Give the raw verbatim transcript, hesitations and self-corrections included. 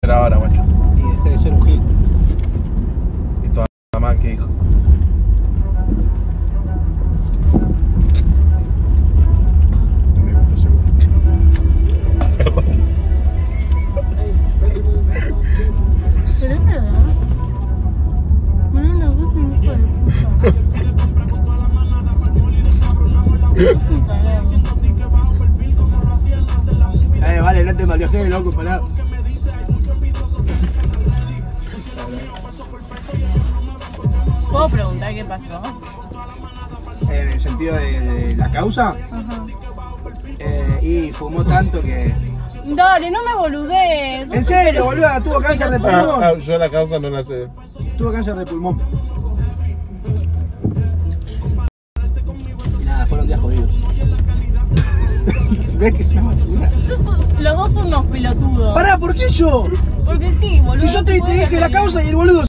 hacer ahora, macho? Y dejé de ser un gil. ¿Y tu mamá qué dijo? No me gusta seguro. Perdón. Pero es verdad. Bueno, no, vos sos un hijo de puta. Sos un tarado. Eh, vale, no te maleojé, loco, pará. ¿Puedo preguntar qué pasó? En el sentido de, de la causa. Ajá. Eh, y fumó tanto que... Dale, no me boludees. En serio, boluda, tuvo cáncer de Ah, pulmón. ah, yo la causa no la sé. Tuvo cáncer de pulmón. Nada, fueron días jodidos. ¿Ves que es una basura? Sos- sos- los dos son unos pelotudos. Pará, ¿por qué yo? Porque sí, boludo. Si yo no te, te podés dije la hacer causa y el boludo